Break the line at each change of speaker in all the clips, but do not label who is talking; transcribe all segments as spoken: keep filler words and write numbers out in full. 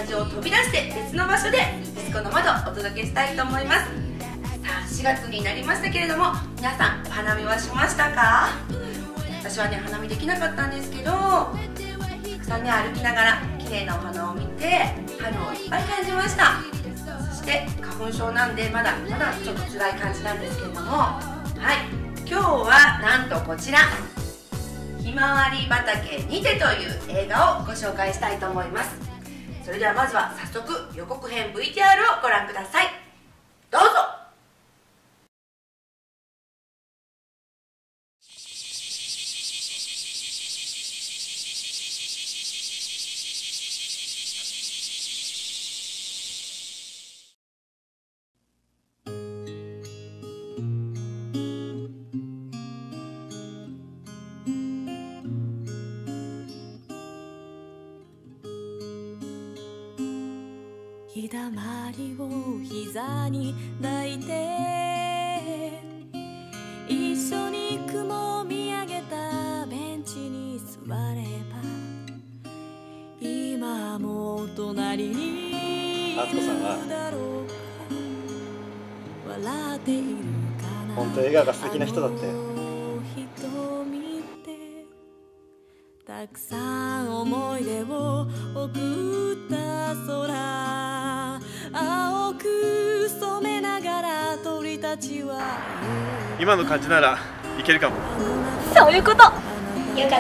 タジオを飛び出して別の場所でディスコの窓をお届けしたいと思います。さあしがつになりましたけれども、皆さんお花見はしましたか？私はね花見できなかったんですけど、たくさんね歩きながら綺麗なお花を見て春をいっぱい感じました。そして花粉症なんでまだまだちょっと辛い感じなんですけれども、はい今日はなんとこちらひまわり畑にてという映画をご紹介したいと思います。それではまずは早速予告編 ブイティーアール をご覧ください。どうぞ。
日だまりを膝に抱いて一緒に雲見上げたベンチに座れば今も隣にいるだろうか笑っているかな
本当笑顔が素敵な人だって。
たくさん思い出を送った空青く染めながら鳥たちは
今の感じならいけるかも。
そういうこと。よかったね。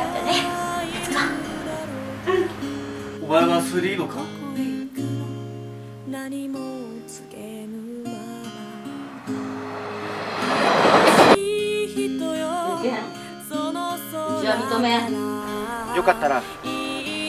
お前はそれでいいのか？
何も告げぬままいい人よその空
うちは認め。
よかったらこの先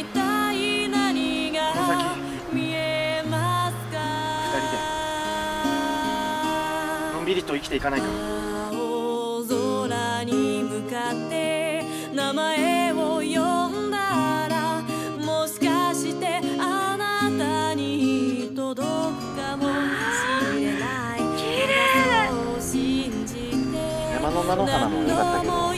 ふたりでのんびりと生きていかないか。
青空に向かって名前を呼んだらもしかしてあなたに届くかもしれない。そう信じて
山の菜の花も良かったけど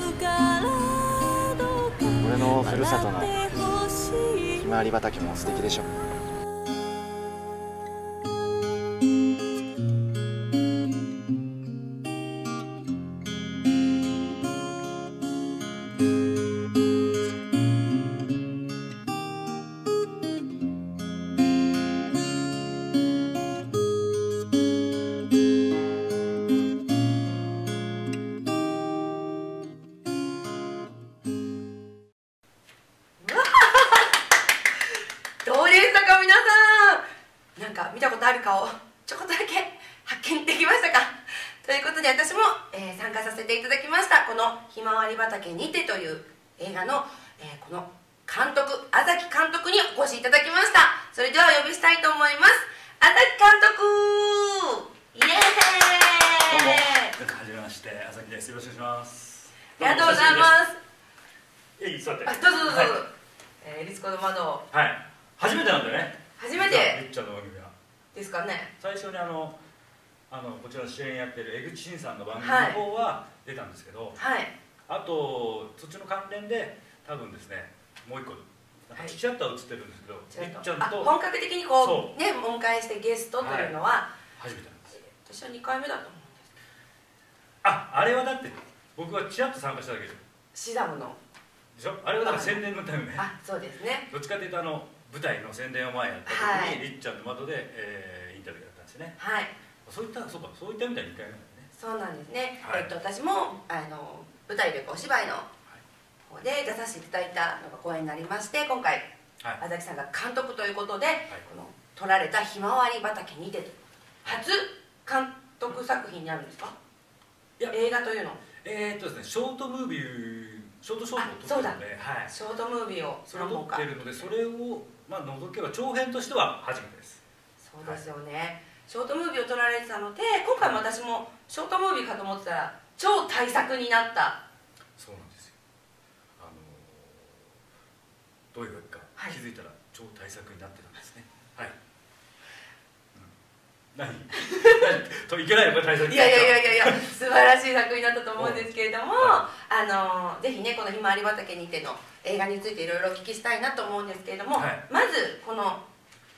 俺のふるさとのひまわり畑も素敵でしょ。
どうでしたか皆さん。なんか見たことある顔ちょこっとだけ発見できましたか？ということで私も、えー、参加させていただきましたこの「ひまわり畑にて」という映画の、えー、この監督安崎監督にお越しいただきました。それではお呼びしたいと思います。安崎監督イエーイ。
どうもはじめまして安崎です。よろしくお願いします。
ありがとうございます。
えい座って。
あどうぞどうぞ、はい、えー、リツコの窓
はい初めてなんでね。
初めて
りっちゃんの番組は
ですかね。
最初にあのあのこちら主演やってる江口真さんの番組の方は出たんですけど、
はい、
あとそっちの関連で多分ですねもう一個なんかちらっと映ってるんですけど、りっちゃんと
本格的にこうねお迎えしてゲストというのは、
はい、初めてなんです。
私はにかいめだと思うんです。
ああれはだって僕はちらっと参加しただけで
シダムの
でしょ。あれはだから宣伝のためね。
あそうですね。
どっちかというとあの舞台の宣伝を前やった時に、はい、りっちゃんの窓で、えー、インタビューだったんですよね。はい。そういったそうかそういったみたいにいっかいめなんだね。
そうなんですね。はい、えっと私もあの舞台でお芝居の方で出させていただいたのが公演になりまして、今回、はい、安崎さんが監督ということで、はい、この撮られたひまわり畑にてと初監督作品になるんですか？いや映画というの。え
ー、っとですねショートムービーショートショートを撮ってるので、はい、
ショートムービーを
それを撮ってるのでそれをまあ除けば長編としては初めてです。
そうですよね。はい、ショートムービーを撮られてたので今回も私もショートムービーかと思ってたら超大作になった。
そうなんですよ。あのどういうわけか、はい、気づいたら超大作になってたんですね。はい。何といけないのこれ大作。
いやいやいやいやいや素晴らしい作品だったと思うんですけれども、はい、あのぜひねこのひまわり畑にての映画についていろいろお聞きしたいなと思うんですけれども、はい、まずこの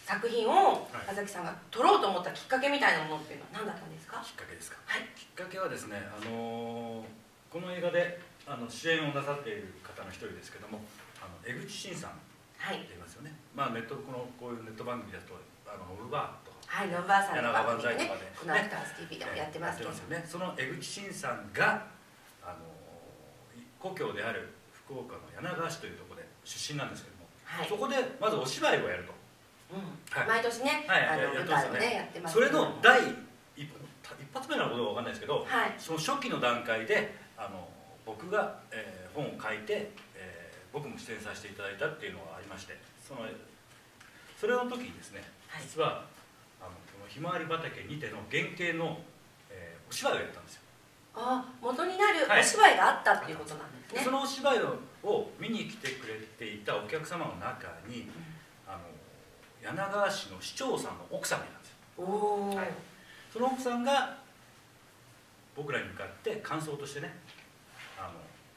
作品を田崎さんが撮ろうと思ったきっかけみたいなものっていうのは何だったんですか？
きっかけですか。
はい、
きっかけはですね、あのー、この映画であの主演をなさっている方の一人ですけども、あの江口真さんって言いますよね。はい、まあネットこのこういうネット番組だとあのノブバーとか、
はい、ノブバーさんの番組
ね、
このアフタース ティービー でもやってますけど
ね。その江口真さんがあの故郷である福岡の柳川市というところで出身なんですけども、はい、そこでまずお芝居をやると。
うん、はい、毎年ね、はい、あの舞台をねやってます。
それの第一発目のことは分かんないですけど、
はい、
その初期の段階であの僕が、えー、本を書いて、えー、僕も出演させていただいたっていうのがありまして、そのそれの時にですね、はい、実はあのこのひまわり畑にての原型の、えー、お芝居をやったんですよ。
ああ、元になるお芝居があったっていうことなんですね。
はい、そのお芝居をを見に来てくれていたお客様の中に、うん、あの柳川市の市長さんの奥さんがいたんですよ。お、はい、その奥さんが僕らに向かって感想としてね、あの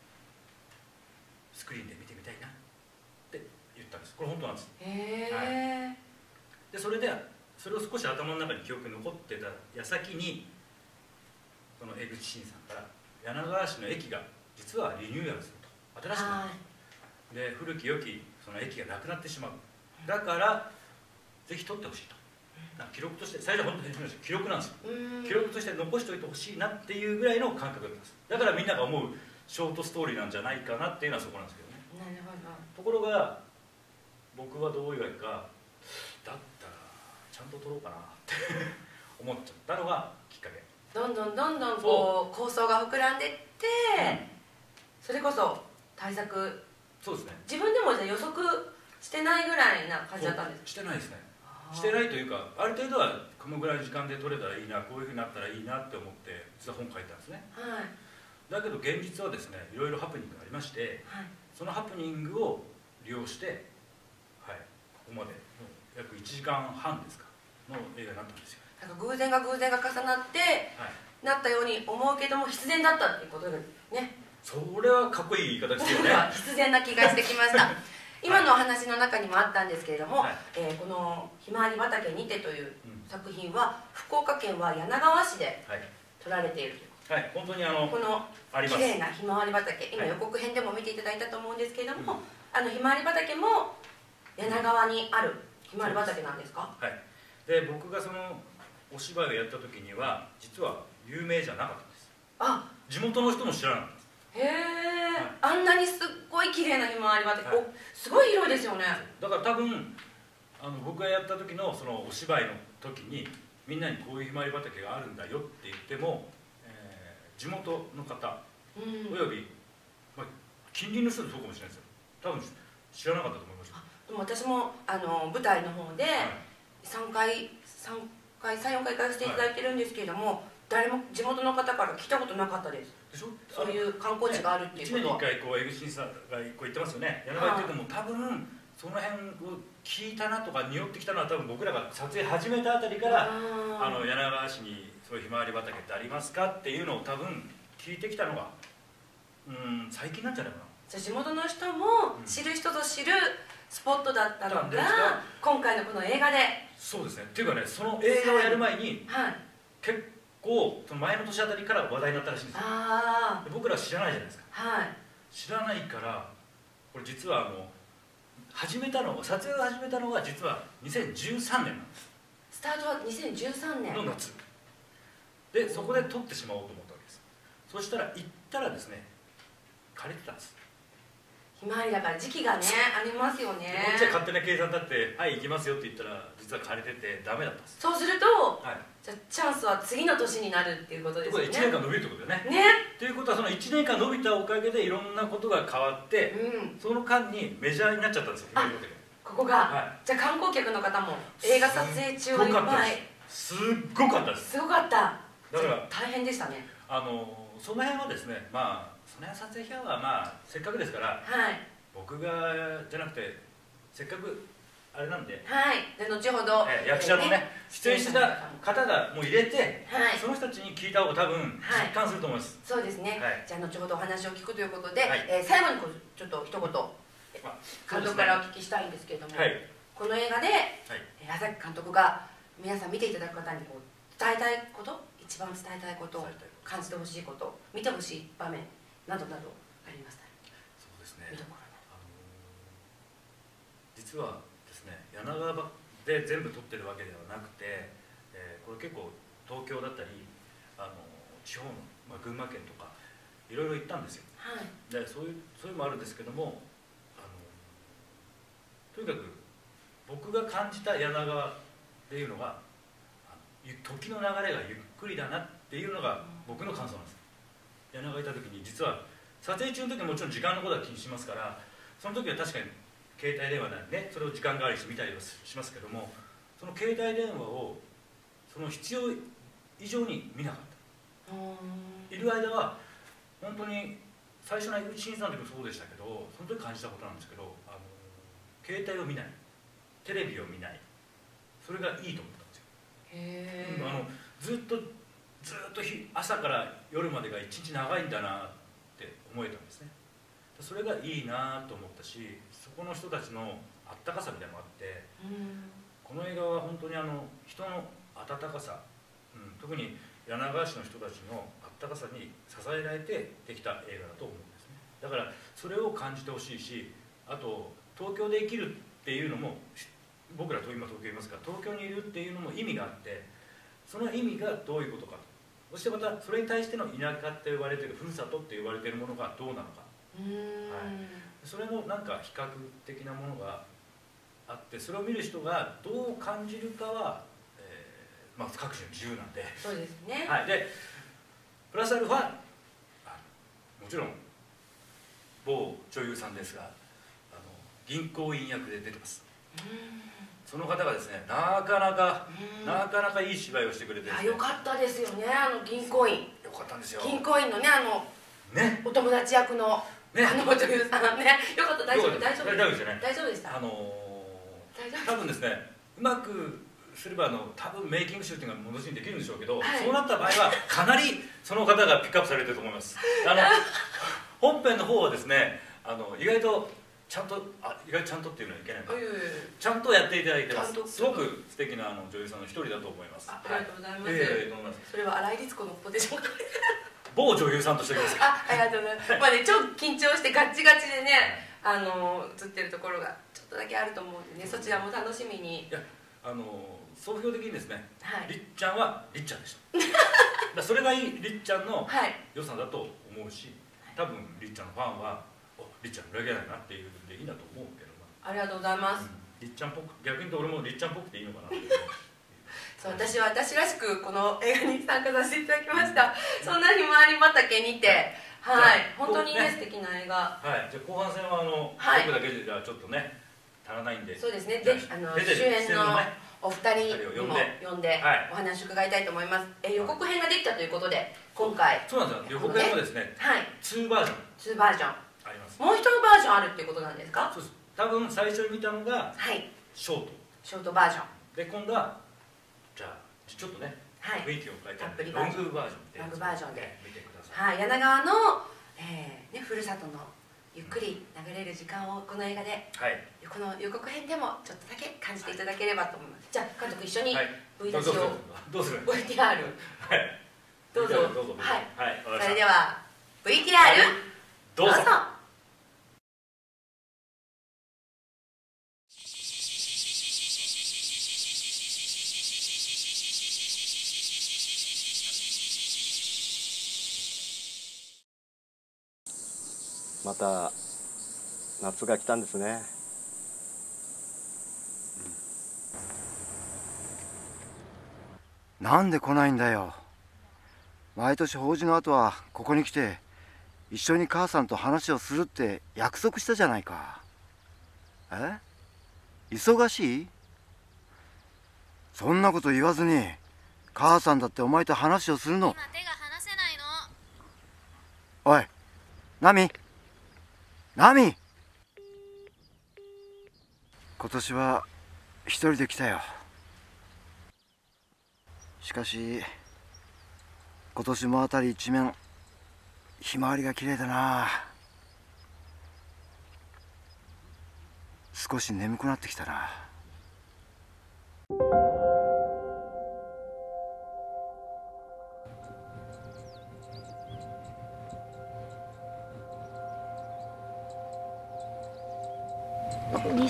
スクリーンで見てみたいなって言ったんです。これ本当なんです。へえ、はい、でそれでそれを少し頭の中に記憶に残ってた矢先に、その江口真さんから柳川市の駅が実はリニューアルすると、新しくなるで、古き良きその駅がなくなってしまう、だからぜひ撮ってほしいと、記録として、最初は本当に記録なんですよ。記録として残しておいてほしいなっていうぐらいの感覚だったんです。だからみんなが思うショートストーリーなんじゃないかなっていうのはそこなんですけどね。
なるほど。
ところが僕はどういうわけか、だったらちゃんと撮ろうかなって思っちゃったのがきっかけ。
どんどんどんどんこう構想が膨らんでいって、うん、それこそ対策、
そうですね、
自分でもじゃ予測してないぐらいな感じだったんですか？
してないですね。してないというか、ある程度はこのぐらいの時間で撮れたらいいな、こういうふうになったらいいなって思って実は本書いたんですね。はい、だけど現実はですね、いろいろハプニングがありまして、はい、そのハプニングを利用して、はい、ここまで約いちじかんはんですかの映画になったんですよ。
なんか偶然が偶然が重なって、はい、なったように思うけども必然だったっていうことでね。
それはかっこいい言い方ですよね。
必然な気がしてきました。今のお話の中にもあったんですけれども、はい、えー、この「ひまわり畑にて」という作品は、うん、福岡県は柳川市で撮られているということ、
はい、本当にあの
この綺麗なひまわり畑、今予告編でも見ていただいたと思うんですけれども、はい、あのひまわり畑も柳川にあるひまわり畑なんですか？
はい、で僕がそのお芝居をやった時には実は有名じゃなかったんです。あ、地元の人も知らなかったんです。
へえ、はい、あんなにすっごい綺麗なひまわり畑、はい、すごい広いですよね。
だから多分あの僕がやった時のそのお芝居の時にみんなにこういうひまわり畑があるんだよって言っても、えー、地元の方、うん、および、まあ、近隣の人でそうかもしれないですよ。多分知らなかったと思います。
でも私もあの舞台の方でさんかいさんかいさんよんかい行かせていただいてるんですけれども、はい、誰も地元の方から来たことなかったです。でしょ、そういう観光地があるっていうことは、
ね、いちねんにいっかいこう江口さんがこう言ってますよね。柳川っていうのも多分その辺を聞いたなとか匂ってきたのは多分僕らが撮影始めたあたりからあの柳川市にそういうひまわり畑ってありますかっていうのを多分聞いてきたのがうん最近なんじゃないかな。
じゃあ地元の人も知る人ぞ知るスポットだったのが、うん、今回のこの映画で。
そうですね。っていうかね、その映画をやる前に、はい、結構こうその前の年あたりから話題になったらしいんですよ。あで僕らは知らないじゃないですか、はい、知らないからこれ実はあの始めたの撮影を始めたのが実はにせんじゅうさんねんなんです。
スタートはにせんじゅうさんねん
の夏で、そこで撮ってしまおうと思ったわけです。そしたら行ったらですね、枯れてたんです。
ひまわりだから時期がねありますよね。
こっちは勝手な計算だって「はい行きますよ」って言ったら実は枯れててダメだったんです。
そうすると、はい、じゃあチャンスは次の年になるっていうことですよね。
いちねんかん伸びるってことだよね。
ね
ということはそのいちねんかん伸びたおかげでいろんなことが変わって、うん、その間にメジャーになっちゃったんですよ。
ここが、はい、じゃあ観光客の方も映画撮影中はいっぱい
すっごかったです。
すごかった。
だから
大変でしたね。
あのその辺はですね、まあその辺撮影費用はまあせっかくですから、はい、僕がじゃなくてせっかくあれなんで、
はい、で後ほど、
えー、役者のね、ね出演した方がもう入れて、はい、その人たちに聞いた方が多分実感すると思います。
はい、そうですね。はい、じゃあ後ほどお話を聞くということで、はい、えー、最後にこうちょっと一言監督からお聞きしたいんですけれども、はい、 この映画で、はい、矢崎監督が皆さん見ていただく方にこう伝えたいこと、一番伝えたいこと、感じてほしいこと、見てほしい場面などなどありました。
そうですね、
見どころ、
あのー、実はですね、柳川で全部撮ってるわけではなくて、えー、これ結構東京だったり、あのー、地方の、まあ、群馬県とかいろいろ行ったんですよ。はい、でそういうそういうのもあるんですけども、あのとにかく僕が感じた柳川っていうのが、時の流れがゆっくりだなっていうのが僕の感想なんです。柳川行った時に、実は撮影中の時はもちろん時間のことは気にしますから、その時は確かに携帯電話なんでね、それを時間代わりにして見たりはしますけども、その携帯電話をその必要以上に見なかった。いる間は本当に最初の審査の時もそうでしたけど、その時感じたことなんですけど、あの携帯を見ない、テレビを見ない、それがいいと思ったんですよ。へー、あのずっとずっと日朝から夜までが一日長いんだなって思えたんですね。それがいいなと思ったし、そこの人たちのあったかさみたいなのがあって、この映画は本当にあの人の温かさ、うん、特に柳川市の人たちのあったかさに支えられてできた映画だと思うんですね。だからそれを感じてほしいし、あと東京で生きるっていうのも、僕らと今東京いますから、東京にいるっていうのも意味があって、その意味がどういうことか、そしてまたそれに対しての田舎って言われてる、ふるさとって言われてるものがどうなのか、はい、それのなんか比較的なものがあって、それを見る人がどう感じるかは、えーまあ、各自の自由なんで。
そうですね、
はい、でプラスアルファ、もちろん某女優さんですが、あの銀行員役で出てます。その方がですね、なかなかなかなかいい芝居をしてくれてですね、
よかったですよね、あの銀行員。
よかったんですよ。
銀行員のね、あのね、お友達役のね、あの女優さんね、よかった。大丈夫大丈夫
大丈夫ですよね。
大丈夫でした。
あの多分ですね、うまくすればあの多分メイキング集っていうのが戻しにできるんでしょうけど、はい、そうなった場合はかなりその方がピックアップされてると思います。あの本編の方はですね、あの意外とちゃんとあ意外とちゃんとっていうのはいけないの、ちゃんとやっていただいてます。すごく素敵なあの女優さんの一人だと思います。
ありがとうございます。
えー、
それは新井律子のポテション
某女優さんとしてください。
あ、ありがとうございます。まあね、超緊張してガッチガチでね、あの映ってるところがちょっとだけあると思うんでね、そちらも楽しみに。
いや、あの総評的にですね、
はい、
りっちゃんはりっちゃんでした。だそれがいいりっちゃんの良さだと思うし、多分りっちゃんのファンはおりっちゃん裏切らないなっていうんでいいなと思うけどな。
ありがとうございます。
うん、りっちゃんっぽく、逆に言うと俺もりっちゃんっぽくていいのかなって
そう、私は私らしくこの映画に参加させていただきました。そんなひまわり畑にて、はい、本当にね、素敵な映画。
はい、じゃあ後半戦はあの、はい、僕だけじゃちょっとね足らないんで、
そうですね。で、あの主演のお二人にも呼んでお話を伺いたいと思います。え、予告編ができたということで、今回
そうなんですよ。予告編もですね、はい、にバージョン、
にバージョン
あります。
もう一バージョンあるっていうことなんですか？
そうです。多分最初に見たのがショート、
ショートバージョン
で、今度はじゃあちょっとね、雰囲気を変えてロングバージョンで、
ロングバージョンで
見てください。
はい、柳川の、えーね、ふるさとのゆっくり流れる時間をこの映画で、はい、この予告編でもちょっとだけ感じていただければと思います。じゃあ監督一緒に ブイ 出しを、
どうする
ブイティーアール
はい
どうぞ。
どうぞ。
はい、はい、それでは ブイティーアール どうぞ。
また夏が来たんですね。
うん、なんで来ないんだよ。毎年法事の後はここに来て一緒に母さんと話をするって約束したじゃないか。え？忙しい？そんなこと言わずに母さんだってお前と話をするの。
今手が離せない
の。おい、ナミナミ、今年は一人で来たよ。しかし今年も辺り一面ひまわりが綺麗だな。少し眠くなってきたな。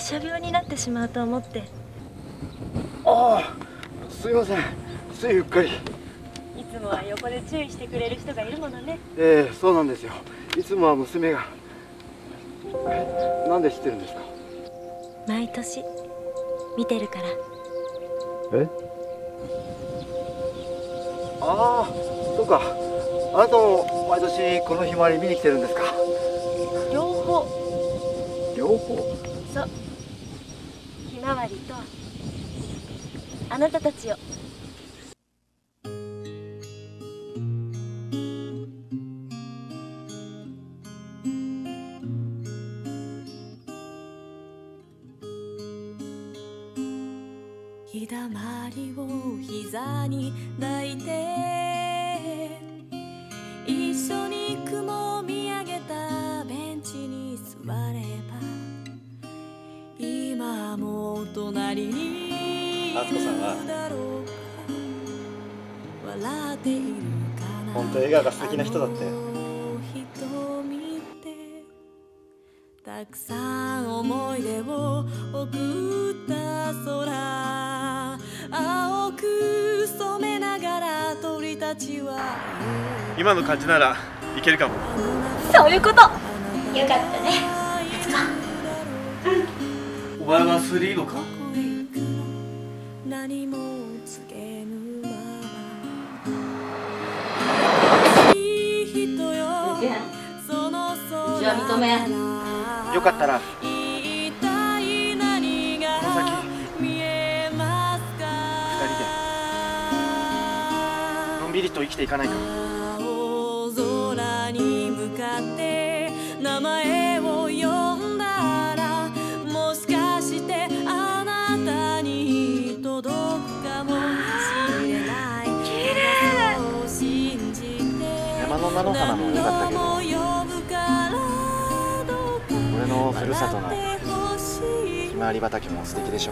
車病になってしまうと思って。
ああ、すいません、ついうっかり。
いつもは横で注意してくれる人がいるものね。
ええ、そうなんですよ。いつもは娘が。え、なんで知ってるんですか？
毎年見てるから。
え？ああ、そうか。あなたも毎年このひまわり見に来てるんですか？
両方。
両方？
そう。ひまわりとあなたたちよ。
日だまりを膝に抱いて一緒に雲を見上げたベンチに座れば今も隣にいるだろうか笑っているかな
本当笑顔が素敵な人だったよ。
あの人見てたくさん思い出を送った空青く染めながら鳥たちは
今の感じならいけるかも。
そういうこと。よかったね。
お前はそれでいいのか？
何も告げぬままいい人よその空
うちは認め
よかったら
一体何が
この先
見えますか
二人でのんびりと生きていかないか？
青空に向かって名前を呼んだらもしかしてあなたに届くかもしれない。そう信じて
山の菜の花も良かったけど、
何度も呼ぶからどうか
俺のふるさとの
笑ってほしい
ひまわり畑も素敵でしょ。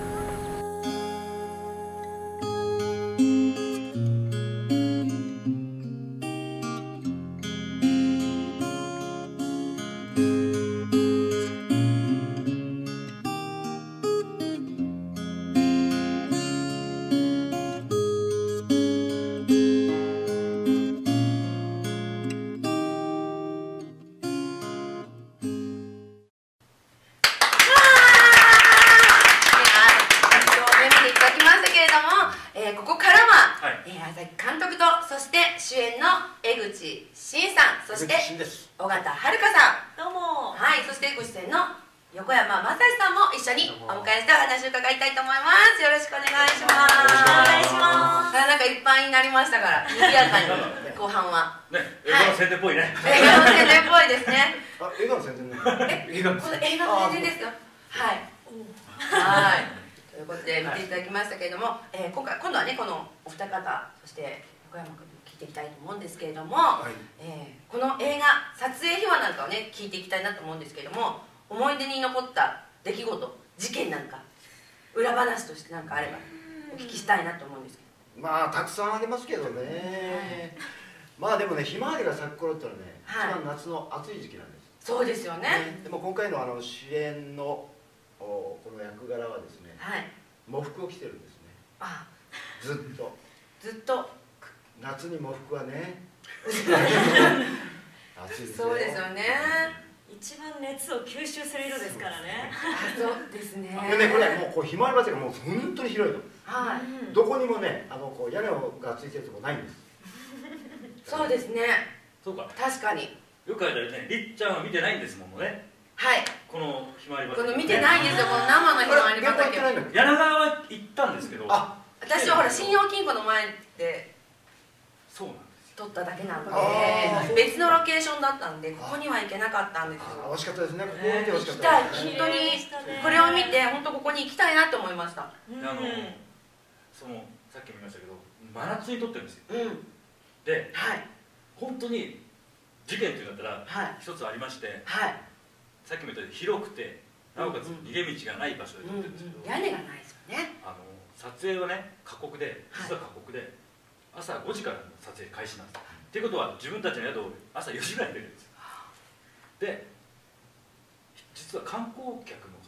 主演の江口真さん、そして尾形遥さん、どうも。はい、そしてご出演の横山雅史さんも一緒にお迎えしてお話を伺いたいと思います。よろしくお願いします。お願いします。なんかいっぱいになりましたから、賑やかに後半は。
ね、映画の宣伝っぽいね。
映画の宣伝っぽいですね。
あ、映画の宣伝ね。
え、この映画の宣伝ですよ。はい。はい。ということで見ていただきましたけれども、えー、今回今度はねこのお二方、そして横山君に聞いていきたいと思うんですけれども、はい、えー、この映画撮影秘話なんかをね聞いていきたいなと思うんですけれども、思い出に残った出来事、事件なんか裏話としてなんかあればお聞きしたいなと思うんですけど。
まあたくさんありますけどね、はい、まあでもね、ひまわりが咲く頃ってのはね、はい、一番夏の暑い時期なんです。
そうですよね。
ね、でも今回のあの主演のこの役柄はですね、はい、喪服を着てるんですね。あ、ずっと
ずっと
夏に喪服はね暑いですよ。
そうですよね。
一番熱を吸収する色ですからね。
そうですね。
でね、これもうこうひまわり畑がもう本当に広いの。はい。どこにもね、あのこう屋根がついてるとこないんです。
そうですね。
そうか。
確かに。
よくあるね、りっちゃんは見てないんですもんね。はい。このひまわり畑。
この見てないんですよ。この生のひまわり畑。
柳川は行ったんですけど。あ、
私はほら信用金庫の前で。
そうなんです。
撮っただけなんで、別のロケーションだったんで、ここには行けなかったんですよ。
惜しかったですね。ここ見てほしかった。
本当にこれを見て、本当ここに行きたいなと思いました。あの、
そのさっきも言いましたけど、真夏に撮ってるんですよ。で、本当に事件っていうんだったら一つありまして、さっきも言ったように広くて、なおかつ逃げ道がない場所で撮ってるんですけど、
屋根がないですよね。
あの撮影はね、過酷で、実は過酷で。朝ごじからの撮影開始なんです。っていうことは自分たちの宿を朝よじぐらいに出るんですよ。で、実は観光客の方がいっ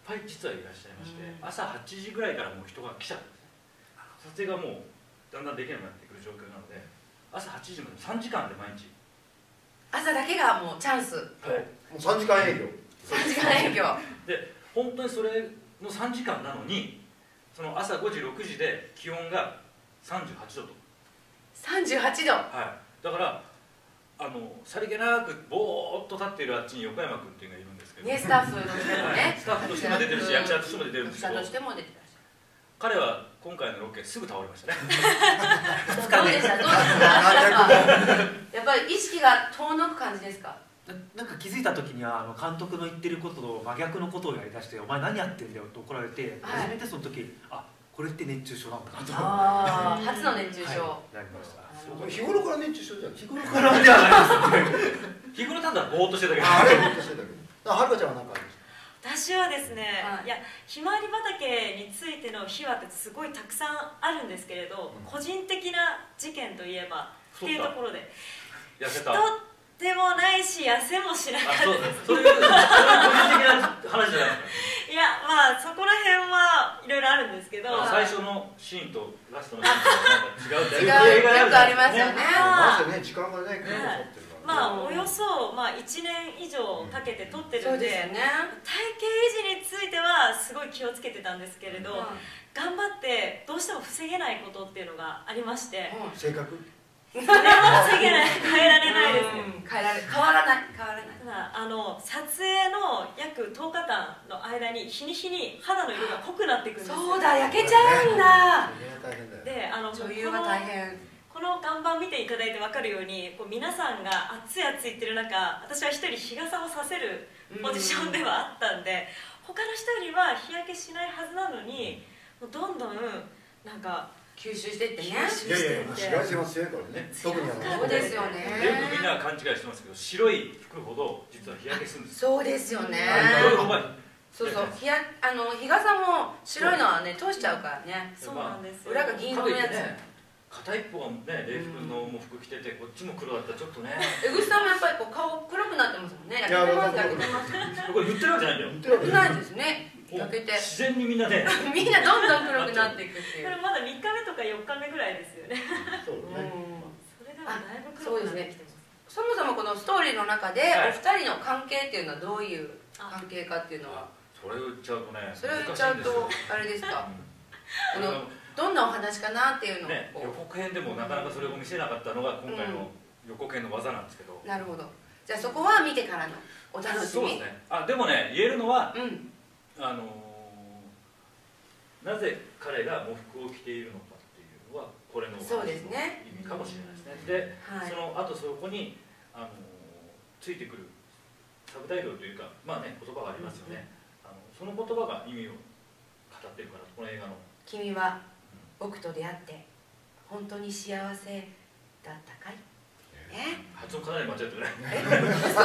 ぱい実はいらっしゃいまして、朝はちじぐらいからもう人が来ちゃうんですね。撮影がもうだんだんできなくなってくる状況なので、朝はちじまでさんじかんで毎日。
朝だけがもうチャンス。
はい。
もうさんじかん営業。
さんじかん営業。
で本当にそれのさんじかんなのに、その朝ごじろくじで気温がさんじゅうはちどと。
さんじゅうはちど。
はい。だからあのさりげなくぼーっと立っているあっちに横山君っていうのがいるんですけど、
ね、スタッフの人もね、
スタッフとしても出てるし役者としても出てるんですけど、
役者としても出てらっしゃる。
彼は今回のロケすぐ倒れましたね。
どうでしたどうでしたやっぱり意識が遠のく感じですか？
なんか気づいた時にはあの監督の言ってることと真逆のことをやりだして「お前何やってんだよ」と怒られて、
はい、
初めてその時あこれって熱中症なんだなと。
ああ、初の熱中症、
はい、なりました。
日頃から熱中症じゃん。
日頃からではないですね。
日頃ただぼーっとしてたけど。
あれぼーっとしてたけど。はるかちゃんは何かあるんですか？
私はですね、
はい、
いやひまわり畑についての秘話ってすごいたくさんあるんですけれど、うん、個人的な事件といえばっていうところで
痩せた
人でもないし痩せもしなかったです。
そういう個人的な話じゃないですか。
いやまあそこら辺はいろいろあるんですけど、
最初のシーンとラストのシーンとなんか違う
違うよくありますよね。
まずね時間がね結構取ってるから。
まあおよそまあいちねん以上かけて撮ってるんで、体型維持についてはすごい気をつけてたんですけれど、頑張ってどうしても防げないことっていうのがありまして、
性格
それは防げない、変えられないですね。
変えられ変わらない変わらない。
ただあの撮影の約とおかかんの間に日に日に肌の色が濃くなっていくんですよ。
そうだ、焼けちゃうんだ。
で、あの
女優は大変。
この看板見ていただいて分かるように、こう皆さんが熱い熱い言ってる中、私は一人日傘をさせるポジションではあったんで、他の人よりは日焼けしないはずなのに、もうどんどんなんか
吸収していってね。
いやいや紫外線は強いからね。特に
そうですよね。
よくみんなが勘違いしてますけど、白い服ほど実は日焼けするんです。
そうですよね。そうそう、日やあの日傘も白いのはね通しちゃうからね。
そうなんですよ。
裏が銀色のやつ。
片一方がね、礼服のも服着てて、こっちも黒だったらちょっとね。
江口さんもやっぱりこう顔黒くなってますもんね。焼けてます、焼けてます。
これ言ってるわけじゃないんだよ。
言ってないですね。焼けて。
自然にみんなね。
みんなどんどん黒くなっていくっていう。
これまだみっかめとかよっかめぐらいですよね。
そうね。
それでもだいぶ黒くなってきてます。
そもそもこのストーリーの中でお二人の関係っていうのはどういう関係かっていうのは。
それを言っちゃうとね。
それを言っちゃうとあれですか。このどんなお話かなっていうのを、
ね、予告編でもなかなかそれを見せなかったのが今回の予告編の技なんですけど、
うん、なるほど。じゃあそこは見てからのお楽しみ。
そうですね。あ、でもね、言えるのは、うん、あのー、なぜ彼が喪服を着ているのかっていうのはこれの
そうですね、
意味かもしれないですね。で、はい、そのあとそこに、あのー、ついてくるサブタイトルというか、まあね、言葉がありますよね。うん、あのその言葉が意味を語ってるから、この映画の。
君は僕と出会って本当に幸せだったかい？え？
発音かなり間違ってない。
そう、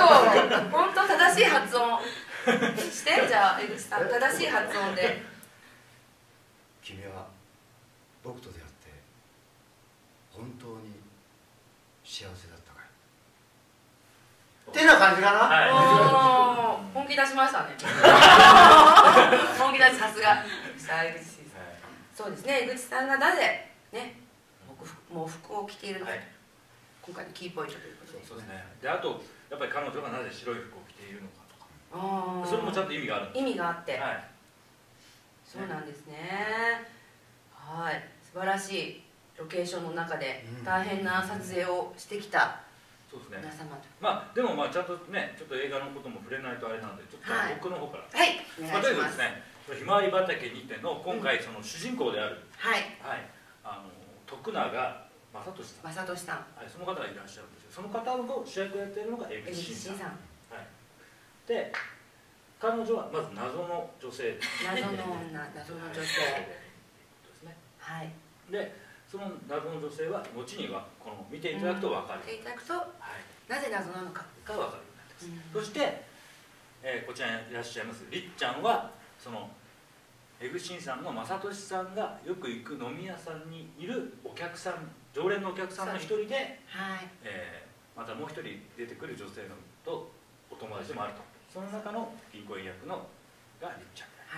本当正しい発音してじゃあ江口さん正しい発音で。
君は僕と出会って本当に幸せだったかい？ってな感じかな。
はい。
本気出しましたね。本気出しさすが。江口そうですね、江口さんがなぜね、もう服を着ているのか、はい、今回のキーポイントということで。
そうですね。で、あとやっぱり彼女がなぜ白い服を着ているのかとか、あそれもちゃんと意味がある。
意味があって、
はい、
そうなんですね。はい、素晴らしいロケーションの中で大変な撮影をしてきた皆様と。
まあでもまあちゃんとね、ちょっと映画のことも触れないとあれなので、ちょっと僕の方から。
はい、お願いします。
ひまわり畑にての今回その主人公である、
はい、
はい、あの徳永正俊さん、
正俊さん、
はい、その方がいらっしゃるんですよ。その方の主役をやっているのが江口真さん。はい。で、彼女はまず謎の女性。
謎の女、謎の女性。
ですね。
はい。
で、その謎の女性は後にはこの見ていただくと分かる。
見ていただくと、なぜ謎なのか
が分かるようになってます。そして、えー、こちらにいらっしゃいますりっちゃんは。その江口真さんの正俊さんがよく行く飲み屋さんにいるお客さん、常連のお客さんの一人で、はい、えー、またもう一人出てくる女性のとお友達でもあると。その中の銀行員役のがりっちゃんであります。は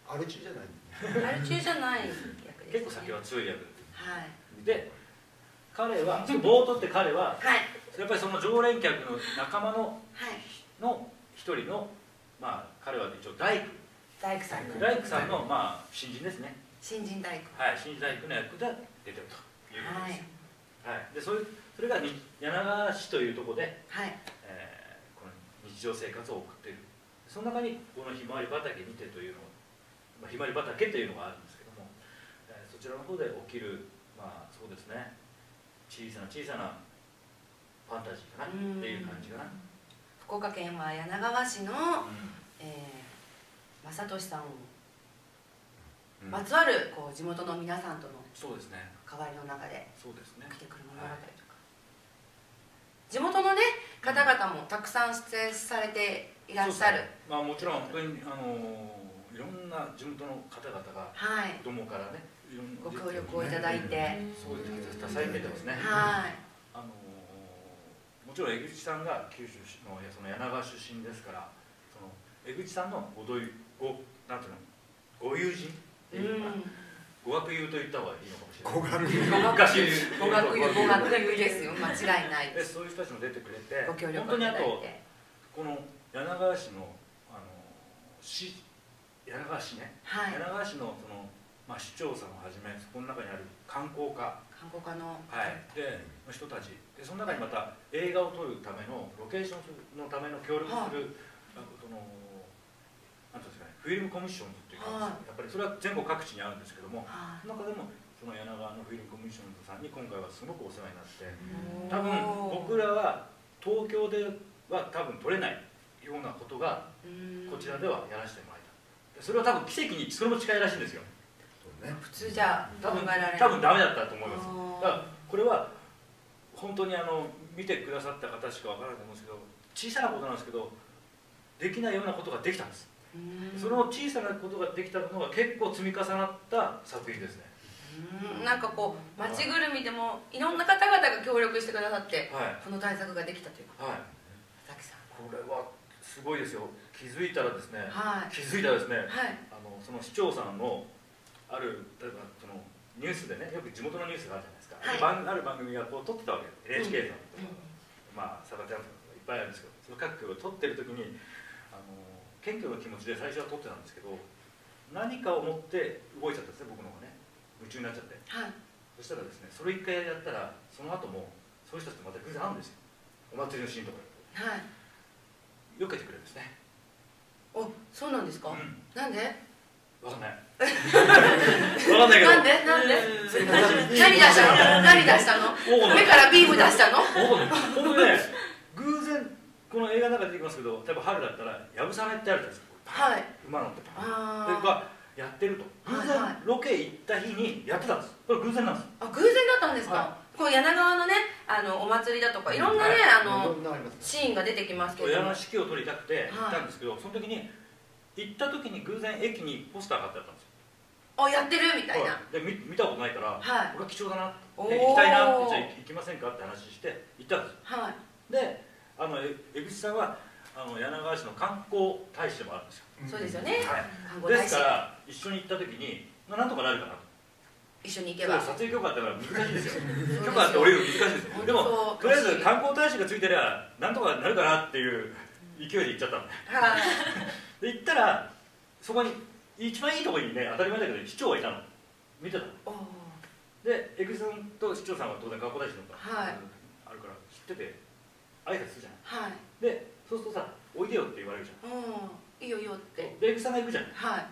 アル中じゃない
アル中じゃない役ですね。
結構酒は強い役
はい
で、彼は冒頭って彼は、
はい
やっぱりその常連客の仲間の
はい
の一人の、まあ彼は一応大工
大工さんの
大工さんの、まあ新人ですね。
新人大工
はい、新人大工の役で出てるということ
はい
です。はい、で、そういうそれがに柳川市というところで、
はい
えーこの日常生活を送っている。その中にこのひまわり畑にてというのを、まあ、ひまわり畑というのがあるんですけども、えーそちらの方で起きる、まあそうですね、小さな小さなファンタジーかなっていう感じかな。
福岡県は柳川市の、
うん
えー正俊さんを
うん
まつわるこう地元の皆さんとの
そうですね。
関わりの中で
そうですね。
起きてくる物語とか、地元のね方々もたくさん出演されていらっしゃる。
まあもちろん本当にあのいろんな地元の方々が
はい
子供からね、いろんな
ご協力をいただいて、
そういう多彩に出てますね。
はい
あのもちろん江口さんが九州のその柳川出身ですから、その江口さんのごどいごなんていうのご友人っていうのかな、語学友と言った方がいいのかもしれない。
語学友語学友語学友ですよ、間違いない
でそういう人たちも出てくれて、
ご協力
本当にあと
いただいて
この柳川市のあの市柳川市ね、
はい
柳川市のそのまあ市長さんをはじめそこの中にある観光課、
観光課の
はいでの人たちで、その中にまた映画を撮るためのロケーションのための協力する、あのそのなんていうんですかね、フィルムコミッションズっていうか、やっぱりそれは全国各地にあるんですけども、その中でもその柳川のフィルムコミッションズさんに今回はすごくお世話になって、多分僕らは東京では多分撮れないようなことがこちらではやらせてもらえた。それは多分奇跡にそれも近いらしいんですよ。
普通じゃ
多分
考えられない。
多分ダメだったと思います。だからこれは本当にあの見てくださった方しかわからないと思うんですけど、小さなことなんですけどできないようなことができたんです。その小さなことができたのが結構積み重なった作品ですね。
うんなんかこう町ぐるみでもいろんな方々が協力してくださって、
はい
この対策ができたということ。
はい。
佐々木さん。
これはすごいですよ。気づいたらですね、
はい
気づいたらですね、
はい
あのその市長さんのある例えばそのニュースでね、よく地元のニュースがあるじゃないですか。
はい
番ある番組がこう撮ってたわけです。エヌエイチケー さんとか、
うん
まあサバちゃんとかいっぱいあるんですけど、その各局を撮ってる時にあの謙虚な気持ちで最初は撮ってたんですけど、何かを持って動いちゃったんですね、僕の方がね、夢中になっちゃって。
はい
そしたらですね、それ一回やったらその後もそういう人たちとまた偶然会うんですよ。お祭りのシーンとかで
はい。
避けてくれるんですね。
おそうなんですか。
うん
なんで？
わかんない。わかんないけど。
なんでなんで？何出したの？何出したの？目からビーム出したの？
僕ね、偶然この映画の中で出てきますけど、例えば春だったらやぶさめってあるじゃないですか。
はい。
馬乗ってパン。
あ
それがやってると。偶然ロケ行った日にやってたんです。これ偶然なんです。
あ偶然だったんですか。この柳川のねあのお祭りだとかいろんなねあのシーンが出てきますけど。
山の指揮を取りたくて行ったんですけど、その時に行った時に偶然駅にポスターが貼ってあったんですよ。
あやってるみたいな。
で見見たことないから、
はい
これは貴重だな、
おー
で行きたいなって、じゃあ行きませんかって話して行ったんです。
はい。
で、あのえ江口さんはあの柳川市の観光大使でもあるんですよ。
そうですよね。
はい。
観光大使
ですから一緒に行った時に、まあ、なんとかなるかなと。
一緒に行けば。
撮影許可あったから難しいですよ。許可あって降りるの難しいですよ。でもとりあえず観光大使がついてりゃなんとかなるかなっていう勢いで行っちゃったんで。
はい。
で行ったらそこに一番いいところにね、当たり前だけど市長がいたの。見てたの。で江口さんと市長さんは当然観光大使のから、
はい、
あるから知ってて挨拶するじゃない。
はい。
でそうするとさ、おいでよって言われるじゃん。
うんいいよいいよって。
で江口さんが行くじゃん。
はい。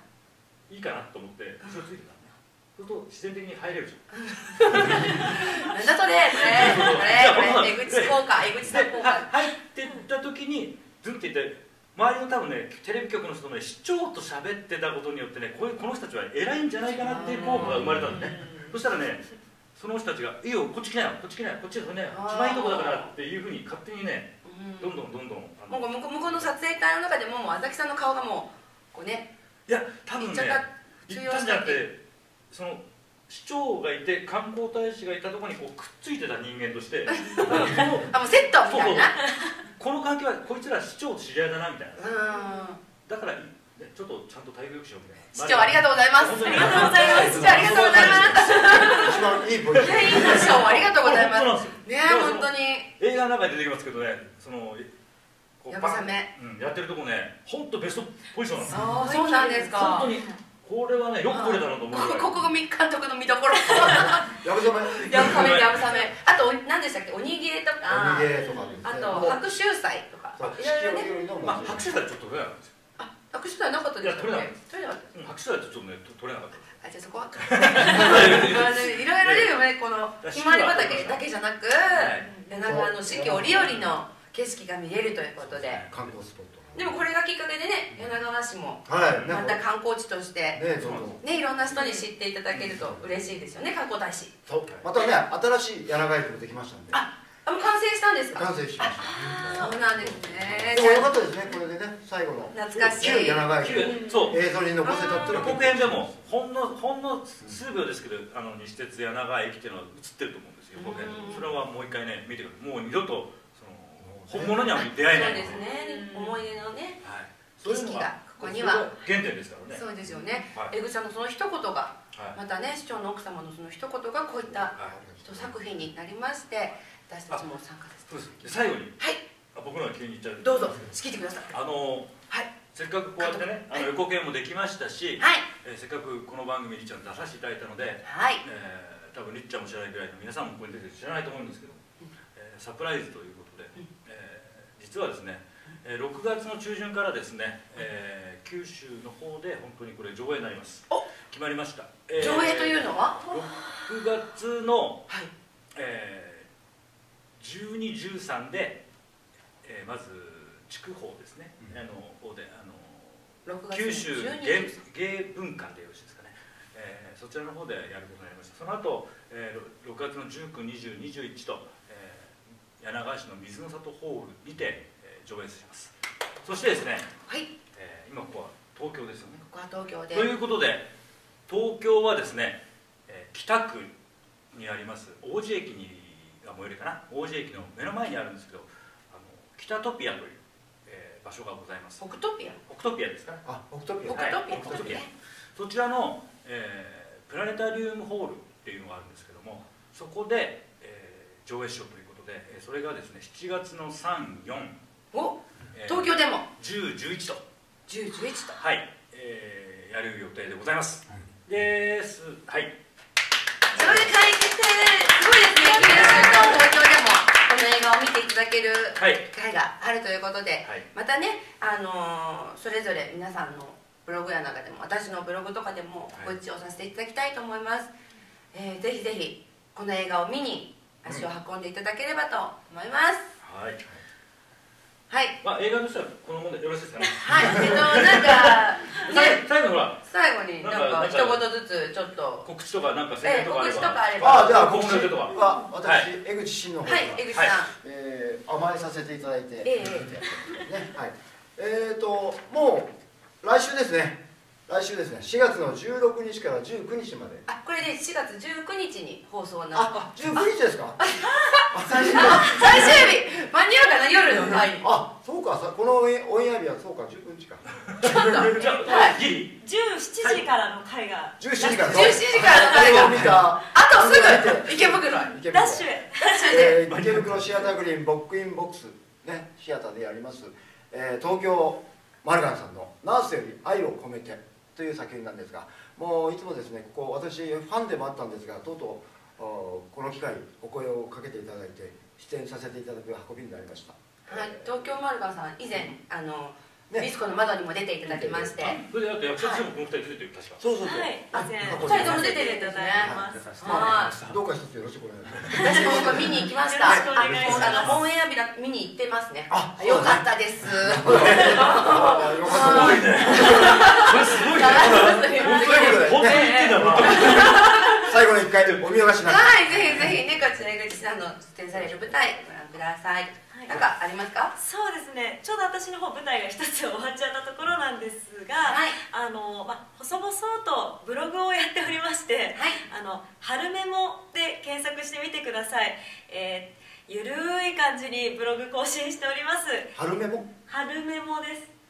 いいかなと思って後ろついてたのね。そうすると自然的に入れるじゃん。
なんだそれこれこれこれ江口効果江口さん効果。
入ってった時にズンって言って周りの多分ねテレビ局の人もね市長と喋ってたことによってね、こういうこの人たちは偉いんじゃないかなっていう効果が生まれたんでね。そしたらね、その人たちが「いいよこっち来なよこっち来なよこっちね一番いいとこだから」っていうふうに勝手にね、どんどんどんどんあの
もう向こう向こうの撮影隊の中でももう足立さんの顔がもうこうね。
いや多分ね
行
行ったんじゃなくて、その市長がいて観光大使がいたところにこうくっついてた人間として
あもうセットみたいな。
この関係はこいつら市長と知り合いだなみたいな。だからちょっとちゃんと待遇よくしようみたいな。
市長ありがとうございます。
あ
りがとうございます。市長ありがとうございます。
一番いいポイント。
いいポジションありがとうございます。
ね
ね本当に。
映画の中で出てきますけどね、その
やぶさめ、
うん、やってるとこね、本当ベストポジションなんですよ。
ああそうなんですか。
本当にこれはねよく撮れたなと思うぐらい。
ここが監督の見どころ。
やぶさめ。
やぶさめやぶさめ。あと何でしたっけ、鬼芸とか。
鬼芸とか。
あと白秋祭とか。いろいろね。
まあ白秋祭ちょっと撮れなかったですよ。
あ白秋祭なかったですか。
撮れなかった。
撮れなかった。
白秋祭ってちょっとね撮れなかった。
あじゃあそこは。いろいろねこのひまわり畑だけじゃなく、柳川の四季折々の景色が見れるということで。
観光スポット。
でもこれがきっかけでね、柳川市もま
はい
た観光地として
ねそうそう
ねいろんな人に知っていただけると嬉しいですよね、観光大使。
そうまたね新しい柳川駅もできましたんで。
あもう完成したんですか。
完成しました。
そうなんですね。
でもよかったですね、これでね最後の
懐かしい
旧柳川駅
そう
映像に残せたっていうのは
予告編でもほんのほんの数秒ですけど、あの西鉄柳川駅っていうのは映ってると思うんですよ、予告編。それはもう一回ね見てください。もう二度とその本物には出会えない。
そうですね、思い出のね
景
景色がここには
原点ですからね。
そうですよね。江口さんのその一言がまたね市長の奥様のその一言がこういった一作品になりまして、私たちも参加させて。
そうです。最後に
はい
僕のは急に言っちゃう。
どうぞ仕切ってください。
あの
はい
せっかくこうやってねあの予告編もできましたし、
はい
えせっかくこの番組にりっちゃん出させていただいたので、
はい
え多分りっちゃんも知らないぐらいの皆さんもここに出てる知らないと思うんですけど、えサプライズということで、え実はですねろくがつの中旬からですね、えー、九州の方で本当にこれ上映になります。決まりました。
えー、上映というのは
ろくがつの、はいえー、じゅうに、じゅうさんで、えー、まず筑豊ですね、うん、あの方であの九州芸芸文館でよろしいですかね、えー、そちらの方でやることになりました。その後、えー、ろくがつのじゅうく、にじゅう、にじゅういちと、えー、柳川市の水の里ホールにて上映します。そしてですね、はいえー、今ここは東京ですよね。
ここは東京で。
ということで東京はですね、えー、北区にあります王子駅にが最寄りかな、王子駅の目の前にあるんですけど、あの北トピアという、えー、場所がございます。
北トピア。
北トピアですかね。
あ北トピア。
北トピア。
北トピア。そちらの、えー、プラネタリウムホールっていうのがあるんですけども、そこで、えー、上映しようということで、それがですねしちがつのさん、よん
お、東京でも
じゅう、じゅういちと
じゅう、じゅういちと
はい、えー、やる予定でございます、はい、ですはい
上映会決定。すごいですね。九州と東京でもこの映画を見ていただける会があるということで、はい、またね、あのー、それぞれ皆さんのブログや中でも私のブログとかでもご一応させていただきたいと思います、えー、ぜひぜひこの映画を見に足を運んでいただければと思います、
はい
はい、
まあ映画としてはこのものでよろしいですかね。
はい、えっとなんか
ね、最後ほら
最後になんか一言ずつちょっと
告知とかなんか宣伝とかあれば、
告知とかあれば、
あじゃあ告知
とか
は私江口真の方
はい江口さん、
えー、甘えさせていただいて、
ええ
ねはいえーともう来週ですね。来週ですね、しがつのじゅうろくにちからじゅうくにちまで。
あ、これでしがつじゅうくにちに放送な。
あ、じゅうくにちですか。
最終日、間に合うかな、夜の会に。
あ、そうか、このオンエア日はそうか、じゅうくにちか。
はい。
じゅうしちじからの会が。
じゅうしちじから。
じゅうしちじからの会が。あとすぐ池袋。
ダッシュへ。
ダッシュで。
池袋シアターグリーンボックインボックスね、シアターでやります。東京マルガンさんのナースより愛を込めて。という作品なんですが、もういつもですね、ここ私ファンでもあったんですが、とうとうこの機会お声をかけていただいて出演させていただく運びになりました。
はい、東京マルガンさん以前あのディスコの窓にも出ていただきまして、
それであと役者としてもこのふたり出てる確か。
そうそうそう。
はい、
ふたりとも出てるんですね。
はい。どうか一つよろしくお願いします。
私も見に行きました。あのオンエア日だ見に行ってますね。あ、よかったです。よかった
ね。これすごいね。本当に本当に言ってんだな。
最後の一回お見逃しなく。
はい、ぜひぜひね、こちら江口さんの出演される舞台ご覧ください。なんかありますか？
そうですね、ちょうど私の方舞台が一つ終わっちゃったところなんですが、はい、あのまあ細々とブログをやっておりまして、はい、あの春メモで検索してみてください。えー、ゆるい感じにブログ更新しております。
春メモ？
春メモです。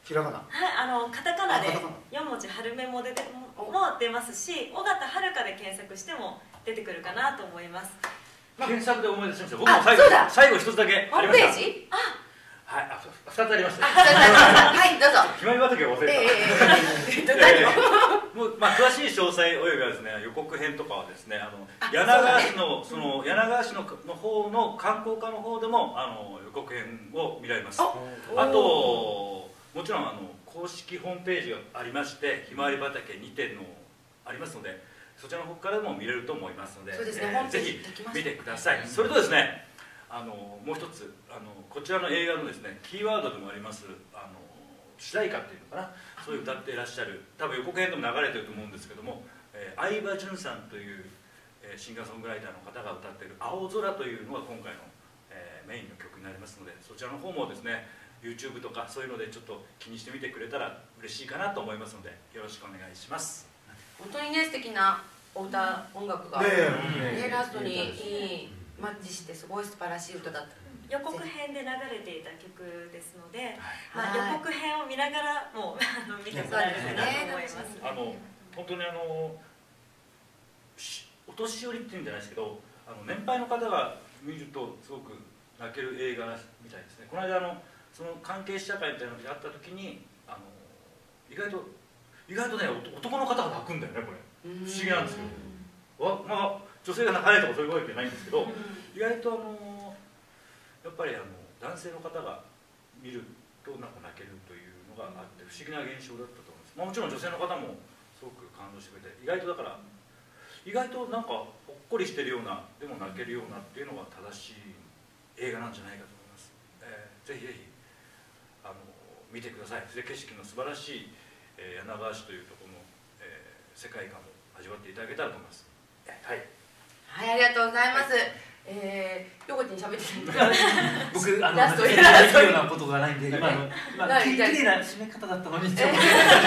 ひらがな。
はい、あのカタカナで
あカタカナ
よん文字春メモででもも出ますし、尾形遥で検索しても出てくるかなと思います。
検索で思い出しました。僕も最後
そうだ
最後一つだけ
ホーム
ありました。
ページ？あ、
はい、あ、ふ二つありました。
はい、どうぞ。
ひまり畑を忘れた。
ええええ
いやいやもうまあ詳しい詳細およびはですね予告編とかはですねあの柳川市のその柳川市のの方の観光課の方でもあの予告編を見られます。あともちろんあの公式ホームページがありましてひまわり畑にてんのありますのでそちらの方からも見れると思いますので、
そうですね、
えー
ホームペー
ぜひ
ジできます
見てください。それとですねあのもう一つあのこちらの映画のですねキーワードでもありますあの主題歌っていうのかな、そういう歌っていらっしゃる多分予告編でも流れてると思うんですけども、えー、相葉潤さんという、えー、シンガーソングライターの方が歌っている「青空」というのが今回の、えー、メインの曲になりますのでそちらの方もですね YouTube とかそういうのでちょっと気にしてみてくれたら嬉しいかなと思いますのでよろしくお願いします。
本当にね素敵なお歌音楽がねラストにいいマッチしてすごい素晴らしい歌だった。
予告編で流れていた曲ですので、まあ、予告編を見ながらもうあの見てもらえるかなと思います。
あの本当にあのお年寄りっていうんじゃないですけどあの年配の方が見るとすごく泣ける映画みたいですね。この間あのその関係試写会みたいなのがあった時にあの意外と意外とね男の方が泣くんだよねこれ不思議なんですよ。わまあ女性が泣かないとかそういうわけじゃないんですけど意外とあのやっぱりあの男性の方が見るとなんか泣けるというのがあって不思議な現象だったと思います。まあ、もちろん女性の方もすごく感動してくれて意外とだから意外となんかほっこりしてるようなでも泣けるようなっていうのが正しい映画なんじゃないかと思います。えー、ぜひぜひあの見てください。それで景色の素晴らしい、えー、柳川市というところの、えー、世界観を味わっていただけたらと思います。はい、
はい、ありがとうございます。えー、横地に喋ってない
僕あの
ラスト
できるようなことがないんで今の今きれいな締め方だったのにって思って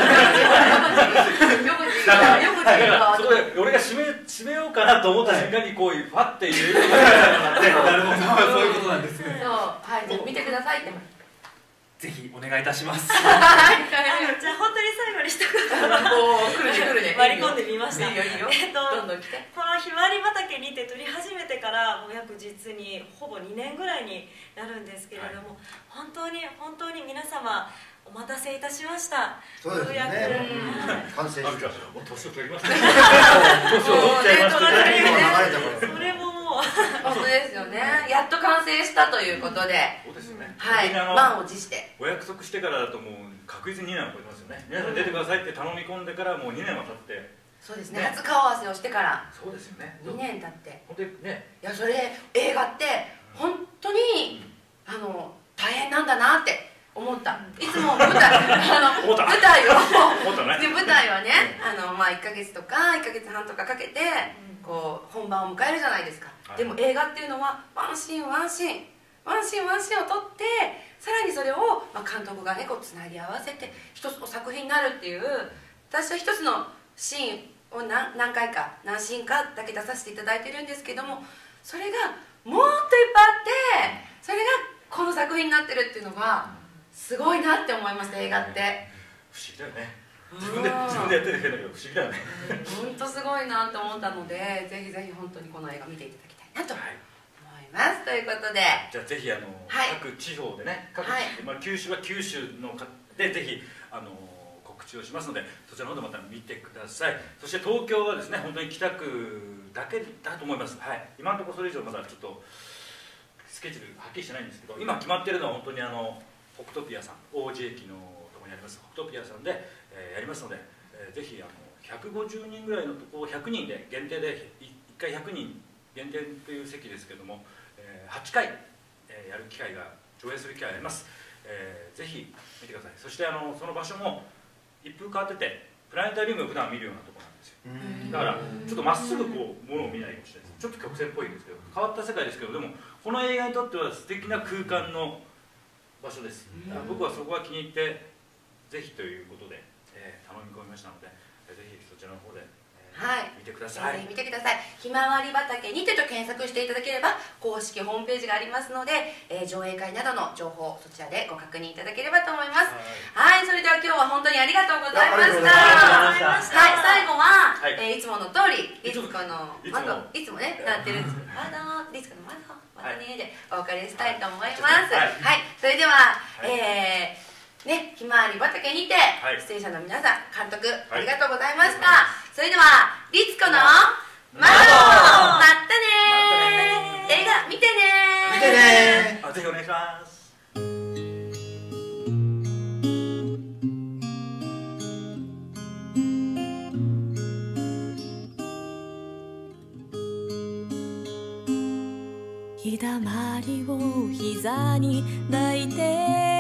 横地が横地が
そこで俺が締め締めようかなと思った瞬間にこういうファッて入れる
なるほどそういうことなんですね。
そう、はい、じゃあ見てくださいって。
ぜひお願いいたします。
じゃあ本当に最後に一言
おー、来るね来るね。
割り込んでみました。
いいよいいよ。
えっと
どんどん来て。
このひまわり畑にて撮り始めてからもう約実にほぼにねんぐらいになるんですけれども、本当に本当に皆様お待たせいたしました。
そうですね。
ようやく
完成し
あ、じゃあ
た。
年を取りましたね。年を取っちゃいましたね。
それももう
本当ですよね。やっと完成したということで、
そうですよね。
はい、満を持して。
お約束してからだともう確実ににねんは超えてますよね。皆さん出てくださいって頼み込んでからもうにねんは経って。
そうですね。初顔合わせをしてから
そうですよね。
にねん経って。
本当にね。
いやそれ映画って本当にあの大変なんだなって思った。いつも舞台あの舞台をで舞台はねあのまあいっかげつとかいっかげつはんとかかけてこう本番を迎えるじゃないですか。でも映画っていうのはワンシーンワンシーンワンシーンワンシーンを撮ってさらにそれをまあ監督がねこうつなぎ合わせて一つの作品になるっていう私は一つのシーンを何何回か何シーンかだけ出させていただいてるんですけどもそれがもっといっぱいあってそれがこの作品になってるっていうのがすごいなって思いました映画って。
不思議だよね。自分で自分でやってるけど不思議だよね。
本当すごいなと思ったのでぜひぜひ本当にこの映画見ていただきたいなと思います。ということで
じゃあぜひあの、
はい、
各地方でね各、はい、まあ、九州は九州のかでぜひあの告知をしますのでそちらの方でまた見てください。そして東京はですね本当に北区だけだと思います。はい、今のところそれ以上まだちょっとスケジュールはっきりしてないんですけど今決まってるのは本当にあの北トピアさん王子駅のところにあります北トピアさんで、えー、やりますので、えー、ぜひあのひゃくごじゅうにんぐらいのところひゃくにんで限定でいっかいひゃくにん限定という席ですけども、えー、はちかい、えー、やる機会が上映する機会があります。えー、ぜひ見てください。そしてあのその場所も一風変わっててプラネタリウムを普段見るようなところなんですよ。だからちょっとまっすぐこうものを見ないかもしれないです。ちょっと曲線っぽいんですけど変わった世界ですけどでもこの映画にとっては素敵な空間の場所です。僕はそこが気に入ってぜひということで、えー、頼み込みましたのでぜひそちらの方で、えーはい、見てください。 ださい。
ぜひ見てください。ひまわり畑にてと検索していただければ公式ホームページがありますので、えー、上映会などの情報そちらでご確認いただければと思います。はい、はい、それでは今日は本当にありがとうございました。はい、最後は、はい、えー、いつもの通りリツコの窓、いつもねなってるんです。窓、リツコの窓、またねでお別れしたいと思います。はい、はい、それでは、はい、えーね、ひまわり畑にて、はい、出演者の皆さん、監督、はい、ありがとうございました。はい、それでは、リツコの窓、またねー。映画見てねー。
見てねー。ぜひお願いします。
日だまりを膝に抱いて